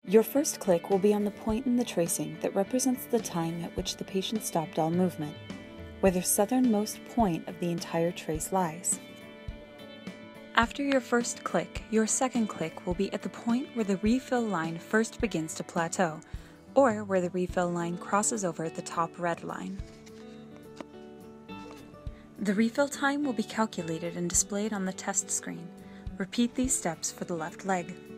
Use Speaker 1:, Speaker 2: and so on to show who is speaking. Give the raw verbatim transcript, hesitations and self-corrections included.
Speaker 1: Your first click will be on the point in the tracing that represents the time at which the patient stopped all movement, where the southernmost point of the entire trace lies. After your first click, your second click will be at the point where the refill line first begins to plateau, or where the refill line crosses over the top red line. The refill time will be calculated and displayed on the test screen. Repeat these steps for the left leg.